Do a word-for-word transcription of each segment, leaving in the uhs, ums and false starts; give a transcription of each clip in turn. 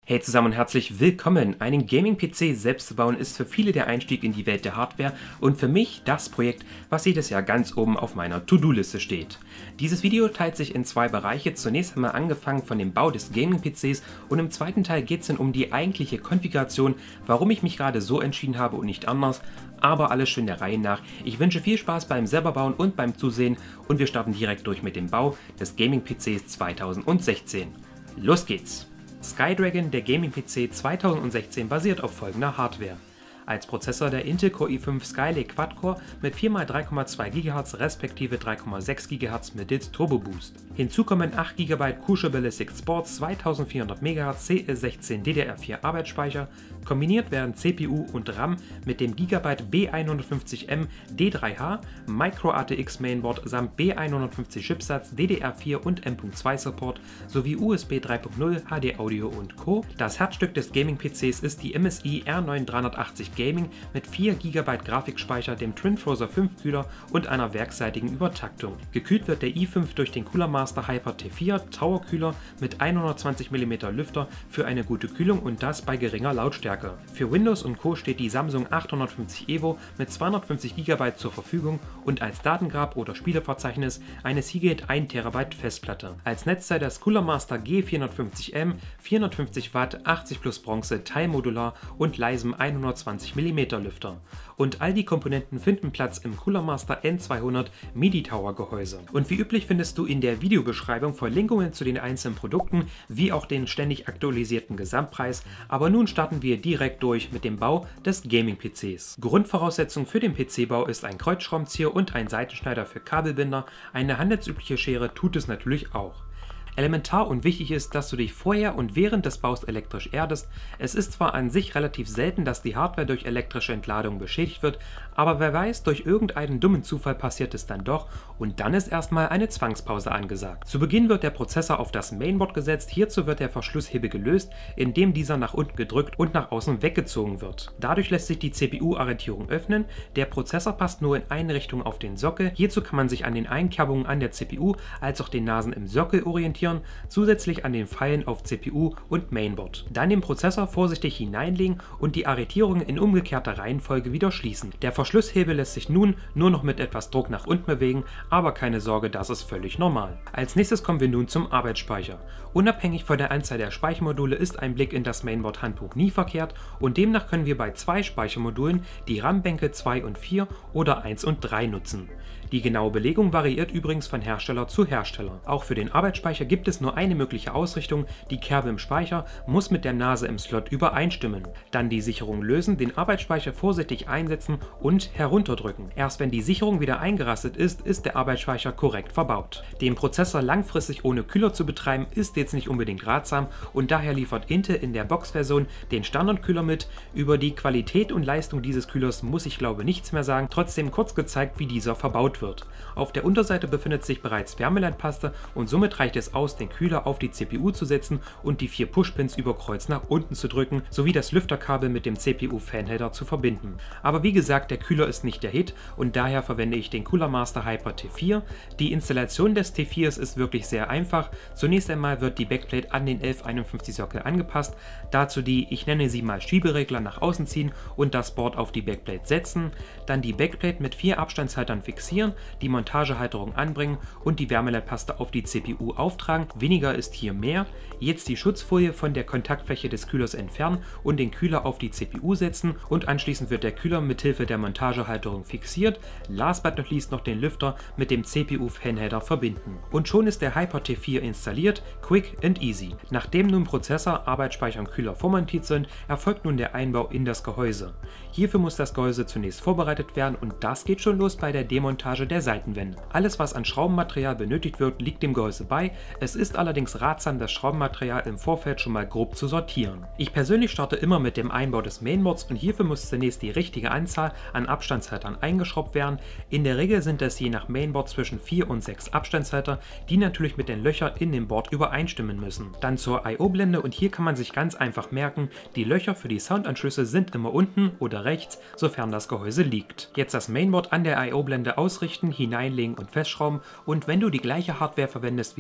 Hey zusammen und herzlich willkommen! Einen Gaming-P C selbst zu bauen ist für viele der Einstieg in die Welt der Hardware und für mich das Projekt, was jedes Jahr ganz oben auf meiner To-Do-Liste steht. Dieses Video teilt sich in zwei Bereiche, zunächst einmal angefangen von dem Bau des Gaming-P Cs und im zweiten Teil geht es dann um die eigentliche Konfiguration, warum ich mich gerade so entschieden habe und nicht anders, aber alles schön der Reihe nach. Ich wünsche viel Spaß beim selber bauen und beim Zusehen und wir starten direkt durch mit dem Bau des Gaming-P Cs zweitausendsechzehn. Los geht's! Skydragon, der Gaming-P C zweitausendsechzehn, basiert auf folgender Hardware. Als Prozessor der Intel Core i fünf Skylake Quad-Core mit vier mal drei Komma zwei Gigahertz respektive drei Komma sechs Gigahertz mittels Turbo Boost. Hinzu kommen acht Gigabyte Crucial Ballistic Sports zweitausendvierhundert Megahertz C L sechzehn D D R vier Arbeitsspeicher, kombiniert werden C P U und RAM mit dem Gigabyte B hundertfünfzig M D drei H, Micro A T X Mainboard samt B hundertfünfzig Chipsatz, D D R vier und M Punkt zwei Support sowie U S B drei Punkt null, H D Audio und Co. Das Herzstück des Gaming-P Cs ist die M S I R neun dreihundertachtzig Gaming mit vier Gigabyte Grafikspeicher, dem Twin-Frozer fünf Kühler und einer werkseitigen Übertaktung. Gekühlt wird der i fünf durch den Cooler Master Hyper T vier Tower Kühler mit hundertzwanzig Millimeter Lüfter für eine gute Kühlung und das bei geringer Lautstärke. Für Windows und Co. steht die Samsung achthundertfünfzig Evo mit zweihundertfünfzig Gigabyte zur Verfügung und als Datengrab oder Spieleverzeichnis eine Seagate ein Terabyte Festplatte. Als Netzteil das Cooler Master G vierhundertfünfzig M, vierhundertfünfzig Watt, achtzig plus Bronze, teilmodular und leisem hundertzwanzig Millimeter Lüfter. Und all die Komponenten finden Platz im Cooler Master N zweihundert MIDI Tower Gehäuse. Und wie üblich findest du in der Videobeschreibung Verlinkungen zu den einzelnen Produkten, wie auch den ständig aktualisierten Gesamtpreis. Aber nun starten wir direkt durch mit dem Bau des Gaming-P Cs. Grundvoraussetzung für den P C-Bau ist ein Kreuzschraubenzieher und ein Seitenschneider für Kabelbinder. Eine handelsübliche Schere tut es natürlich auch. Elementar und wichtig ist, dass du dich vorher und während des Baus elektrisch erdest. Es ist zwar an sich relativ selten, dass die Hardware durch elektrische Entladung beschädigt wird, aber wer weiß, durch irgendeinen dummen Zufall passiert es dann doch und dann ist erstmal eine Zwangspause angesagt. Zu Beginn wird der Prozessor auf das Mainboard gesetzt, hierzu wird der Verschlusshebel gelöst, indem dieser nach unten gedrückt und nach außen weggezogen wird. Dadurch lässt sich die C P U-Arretierung öffnen, der Prozessor passt nur in eine Richtung auf den Sockel, hierzu kann man sich an den Einkerbungen an der C P U als auch den Nasen im Sockel orientieren, zusätzlich an den Pfeilen auf C P U und Mainboard. Dann den Prozessor vorsichtig hineinlegen und die Arretierungen in umgekehrter Reihenfolge wieder schließen. Der Verschlusshebel lässt sich nun nur noch mit etwas Druck nach unten bewegen, aber keine Sorge, das ist völlig normal. Als nächstes kommen wir nun zum Arbeitsspeicher. Unabhängig von der Anzahl der Speichermodule ist ein Blick in das Mainboard-Handbuch nie verkehrt und demnach können wir bei zwei Speichermodulen die RAM-Bänke zwei und vier oder eins und drei nutzen. Die genaue Belegung variiert übrigens von Hersteller zu Hersteller. Auch für den Arbeitsspeicher gibt es nur eine mögliche Ausrichtung, die Kerbe im Speicher muss mit der Nase im Slot übereinstimmen. Dann die Sicherung lösen, den Arbeitsspeicher vorsichtig einsetzen und herunterdrücken. Erst wenn die Sicherung wieder eingerastet ist, ist der Arbeitsspeicher korrekt verbaut. Den Prozessor langfristig ohne Kühler zu betreiben, ist jetzt nicht unbedingt ratsam und daher liefert Intel in der Box-Version den Standardkühler mit. Über die Qualität und Leistung dieses Kühlers muss ich glaube nichts mehr sagen, trotzdem kurz gezeigt, wie dieser verbaut wird. Auf der Unterseite befindet sich bereits Wärmeleitpaste und somit reicht es aus, den Kühler auf die C P U zu setzen und die vier Pushpins über Kreuz nach unten zu drücken, sowie das Lüfterkabel mit dem C P U-Fanheader zu verbinden. Aber wie gesagt, der Kühler ist nicht der Hit und daher verwende ich den Cooler Master Hyper T vier. Die Installation des T vier ist wirklich sehr einfach. Zunächst einmal wird die Backplate an den elf einundfünfzig Sockel angepasst, dazu die, ich nenne sie mal Schieberegler, nach außen ziehen und das Board auf die Backplate setzen, dann die Backplate mit vier Abstandshaltern fixieren, die Montagehalterung anbringen und die Wärmeleitpaste auf die C P U auftragen. Weniger ist hier mehr. Jetzt die Schutzfolie von der Kontaktfläche des Kühlers entfernen und den Kühler auf die C P U setzen und anschließend wird der Kühler mithilfe der Montagehalterung fixiert. Last but not least noch den Lüfter mit dem C P U-Fanheader verbinden. Und schon ist der Hyper T vier installiert, quick and easy. Nachdem nun Prozessor, Arbeitsspeicher und Kühler vormontiert sind, erfolgt nun der Einbau in das Gehäuse. Hierfür muss das Gehäuse zunächst vorbereitet werden und das geht schon los bei der Demontage der Seitenwände. Alles, was an Schraubenmaterial benötigt wird, liegt dem Gehäuse bei. Es ist allerdings ratsam, das Schraubenmaterial im Vorfeld schon mal grob zu sortieren. Ich persönlich starte immer mit dem Einbau des Mainboards und hierfür muss zunächst die richtige Anzahl an Abstandshaltern eingeschraubt werden. In der Regel sind es je nach Mainboard zwischen vier und sechs Abstandshalter, die natürlich mit den Löchern in dem Board übereinstimmen müssen. Dann zur I O-Blende und hier kann man sich ganz einfach merken, die Löcher für die Soundanschlüsse sind immer unten oder rechts, sofern das Gehäuse liegt. Jetzt das Mainboard an der I O-Blende ausrichten, hineinlegen und festschrauben und wenn du die gleiche Hardware verwendest wie ich,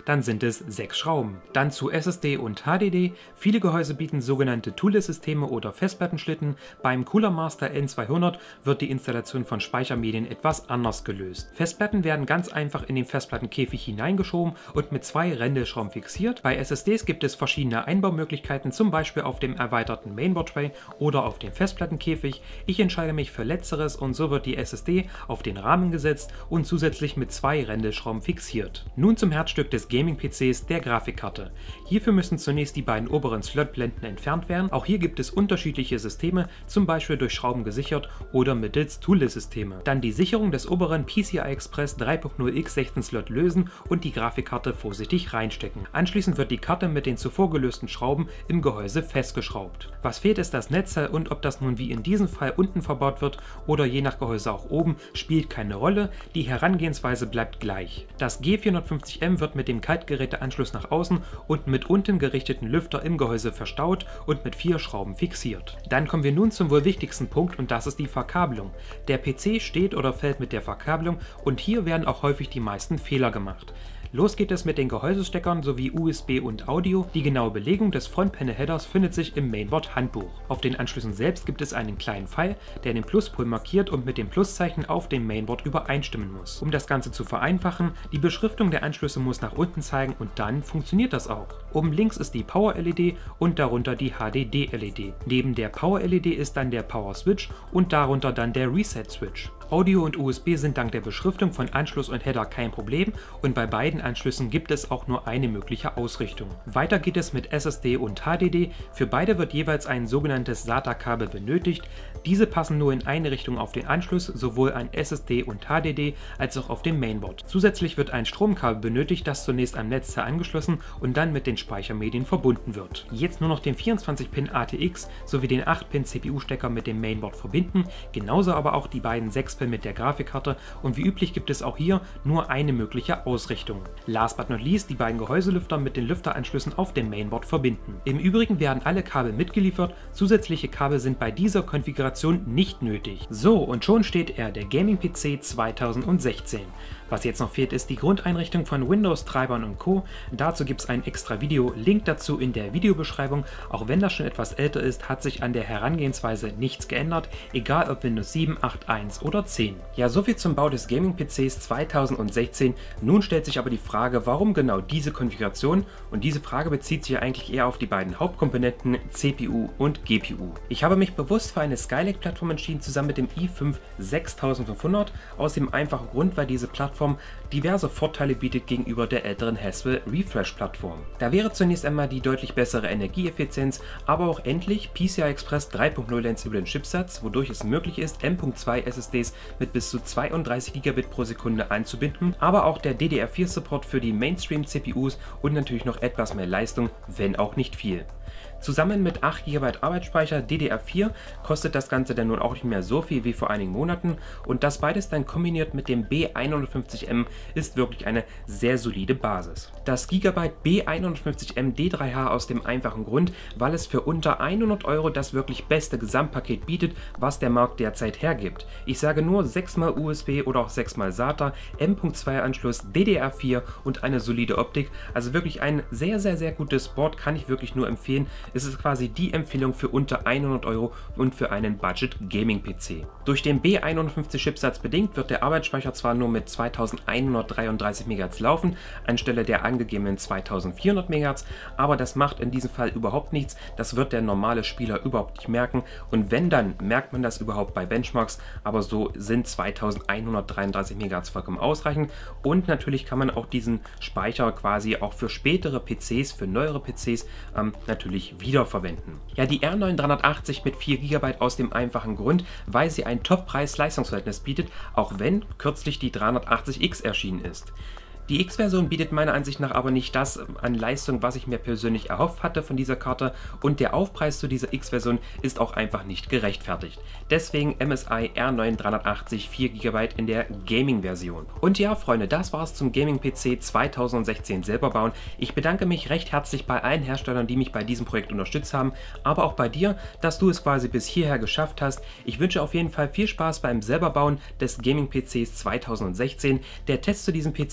dann sind es sechs Schrauben. Dann zu S S D und H D D. Viele Gehäuse bieten sogenannte Toolless-Systeme oder Festplattenschlitten. Beim Cooler Master N zweihundert wird die Installation von Speichermedien etwas anders gelöst. Festplatten werden ganz einfach in den Festplattenkäfig hineingeschoben und mit zwei Rändelschrauben fixiert. Bei S S Ds gibt es verschiedene Einbaumöglichkeiten, zum Beispiel auf dem erweiterten Mainboard-Tray oder auf dem Festplattenkäfig. Ich entscheide mich für Letzteres und so wird die S S D auf den Rahmen gesetzt und zusätzlich mit zwei Rändelschrauben fixiert. Nun zum Herzstück des Gaming-P Cs, der Grafikkarte. Hierfür müssen zunächst die beiden oberen Slotblenden entfernt werden. Auch hier gibt es unterschiedliche Systeme, zum Beispiel durch Schrauben gesichert oder mittels Toolless-Systeme. Dann die Sicherung des oberen P C I Express drei Punkt null X sechzehn Slot lösen und die Grafikkarte vorsichtig reinstecken. Anschließend wird die Karte mit den zuvor gelösten Schrauben im Gehäuse festgeschraubt. Was fehlt, ist das Netzteil, und ob das nun wie in diesem Fall unten verbaut wird oder je nach Gehäuse auch oben, spielt keine Rolle. Die Herangehensweise bleibt gleich. Das G vierhundertfünfzig M wird mit dem Kaltgeräteanschluss nach außen und mit unten gerichteten Lüfter im Gehäuse verstaut und mit vier Schrauben fixiert. Dann kommen wir nun zum wohl wichtigsten Punkt, und das ist die Verkabelung. Der P C steht oder fällt mit der Verkabelung, und hier werden auch häufig die meisten Fehler gemacht. Los geht es mit den Gehäusesteckern sowie U S B und Audio. Die genaue Belegung des Frontpanel-Headers findet sich im Mainboard-Handbuch. Auf den Anschlüssen selbst gibt es einen kleinen Pfeil, der den Pluspol markiert und mit dem Pluszeichen auf dem Mainboard übereinstimmen muss. Um das Ganze zu vereinfachen, die Beschriftung der Anschlüsse muss nach unten zeigen, und dann funktioniert das auch. Oben links ist die Power-L E D und darunter die H D D-L E D. Neben der Power-L E D ist dann der Power-Switch und darunter dann der Reset-Switch. Audio und U S B sind dank der Beschriftung von Anschluss und Header kein Problem, und bei beiden Anschlüssen gibt es auch nur eine mögliche Ausrichtung. Weiter geht es mit S S D und H D D. Für beide wird jeweils ein sogenanntes SATA-Kabel benötigt. Diese passen nur in eine Richtung auf den Anschluss, sowohl an S S D und H D D als auch auf dem Mainboard. Zusätzlich wird ein Stromkabel benötigt, das zunächst am Netzteil angeschlossen und dann mit den Speichermedien verbunden wird. Jetzt nur noch den vierundzwanzig Pin A T X sowie den acht Pin C P U-Stecker mit dem Mainboard verbinden, genauso aber auch die beiden sechs Pin mit der Grafikkarte, und wie üblich gibt es auch hier nur eine mögliche Ausrichtung. Last but not least die beiden Gehäuselüfter mit den Lüfteranschlüssen auf dem Mainboard verbinden. Im Übrigen werden alle Kabel mitgeliefert, zusätzliche Kabel sind bei dieser Konfiguration nicht nötig. So, und schon steht er, der Gaming-P C zweitausendsechzehn. Was jetzt noch fehlt, ist die Grundeinrichtung von Windows-Treibern und Co. Dazu gibt es ein extra Video, Link dazu in der Videobeschreibung. Auch wenn das schon etwas älter ist, hat sich an der Herangehensweise nichts geändert, egal ob Windows sieben, acht, eins oder zehn. Ja, soviel zum Bau des Gaming-P Cs zweitausendsechzehn. Nun stellt sich aber die Frage, warum genau diese Konfiguration, und diese Frage bezieht sich eigentlich eher auf die beiden Hauptkomponenten C P U und G P U. Ich habe mich bewusst für eine Skylake-Plattform entschieden, zusammen mit dem i fünf sechstausendfünfhundert, aus dem einfachen Grund, weil diese Plattform diverse Vorteile bietet gegenüber der älteren Haswell Refresh-Plattform. Da wäre zunächst einmal die deutlich bessere Energieeffizienz, aber auch endlich P C I Express drei Punkt null Lanes über den Chipsatz, wodurch es möglich ist, M Punkt zwei S S Ds mit bis zu zweiunddreißig Gigabit pro Sekunde anzubinden, aber auch der D D R vier Support für die Mainstream-C P Us und natürlich noch etwas mehr Leistung, wenn auch nicht viel. Zusammen mit acht Gigabyte Arbeitsspeicher D D R vier kostet das Ganze dann nun auch nicht mehr so viel wie vor einigen Monaten, und das beides dann kombiniert mit dem B hundertfünfzig M ist wirklich eine sehr solide Basis. Das Gigabyte B hundertfünfzig M D drei H aus dem einfachen Grund, weil es für unter hundert Euro das wirklich beste Gesamtpaket bietet, was der Markt derzeit hergibt. Ich sage nur sechs mal U S B oder auch sechs mal SATA, M Punkt zwei Anschluss, D D R vier und eine solide Optik, also wirklich ein sehr sehr sehr gutes Board, kann ich wirklich nur empfehlen. Es ist quasi die Empfehlung für unter hundert Euro und für einen Budget-Gaming-P C. Durch den B hundertfünfzig Chipsatz bedingt wird der Arbeitsspeicher zwar nur mit zweitausendeinhundertdreiunddreißig Megahertz laufen, anstelle der angegebenen zweitausendvierhundert Megahertz, aber das macht in diesem Fall überhaupt nichts, das wird der normale Spieler überhaupt nicht merken, und wenn, dann merkt man das überhaupt bei Benchmarks, aber so sind zweitausendeinhundertdreiunddreißig Megahertz vollkommen ausreichend, und natürlich kann man auch diesen Speicher quasi auch für spätere P Cs, für neuere P Cs ähm, natürlich wiederverwenden. Ja, die R neun dreihundertachtzig mit vier Gigabyte aus dem einfachen Grund, weil sie ein Top-Preis-Leistungsverhältnis bietet, auch wenn kürzlich die dreihundertachtzig X erschienen ist. Die X-Version bietet meiner Ansicht nach aber nicht das an Leistung, was ich mir persönlich erhofft hatte von dieser Karte, und der Aufpreis zu dieser X-Version ist auch einfach nicht gerechtfertigt. Deswegen M S I R neun dreihundertachtzig vier Gigabyte in der Gaming-Version. Und ja, Freunde, das war's zum Gaming-P C zweitausendsechzehn selber bauen. Ich bedanke mich recht herzlich bei allen Herstellern, die mich bei diesem Projekt unterstützt haben, aber auch bei dir, dass du es quasi bis hierher geschafft hast. Ich wünsche auf jeden Fall viel Spaß beim selberbauen des Gaming-P Cs zweitausendsechzehn. Der Test zu diesem P C folgt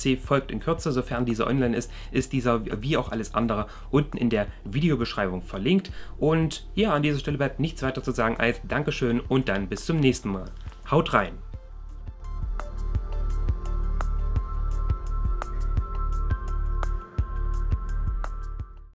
folgt in Kürze, sofern dieser online ist, ist dieser wie auch alles andere unten in der Videobeschreibung verlinkt. Und ja, an dieser Stelle bleibt nichts weiter zu sagen als Dankeschön und dann bis zum nächsten Mal. Haut rein!